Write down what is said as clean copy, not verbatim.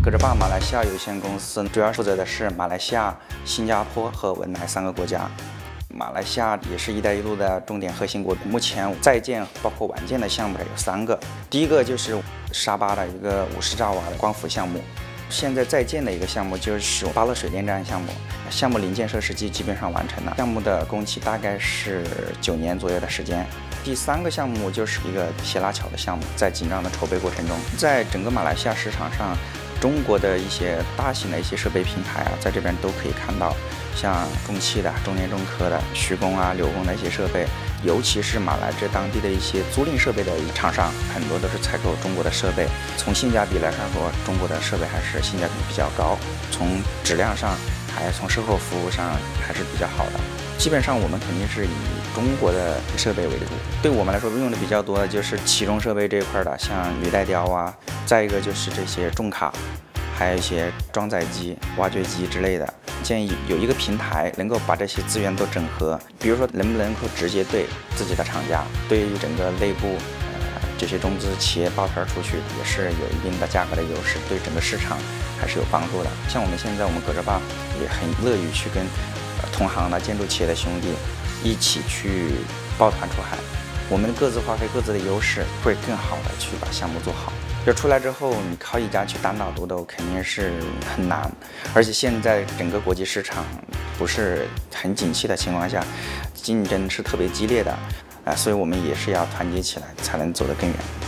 葛洲坝马来西亚有限公司主要负责的是马来西亚、新加坡和文莱3个国家。马来西亚也是“一带一路”的重点核心国。目前在建包括晚建的项目有3个，第一个就是沙巴的一个50兆瓦的光伏项目。现在在建的一个项目就是巴勒水电站项目，项目零建设时期基本上完成了，项目的工期大概是9年左右的时间。第3个项目就是一个斜拉桥的项目，在紧张的筹备过程中，在整个马来西亚市场上，中国的一些大型的一些设备品牌在这边都可以看到，像中汽的、中联重科的、徐工啊、柳工的一些设备，尤其是马来这当地的一些租赁设备的厂商，很多都是采购中国的设备。从性价比来说，中国的设备还是性价比比较高，从质量上，还从售后服务上还是比较好的。基本上我们肯定是以中国的设备为主。对我们来说，用的比较多的就是起重设备这一块的，像履带雕啊，再一个就是这些重卡，还有一些装载机、挖掘机之类的。建议有一个平台能够把这些资源都整合，比如说能不能够直接对自己的厂家，对于整个内部这些中资企业抱团出去，也是有一定的价格的优势，对整个市场还是有帮助的。像我们现在，我们葛洲坝也很乐于去跟同行的建筑企业的兄弟一起去抱团出海，我们各自发挥各自的优势，会更好的去把项目做好。就出来之后，你靠一家去单打独斗肯定是很难，而且现在整个国际市场不是很景气的情况下，竞争是特别激烈的，所以我们也是要团结起来，才能走得更远。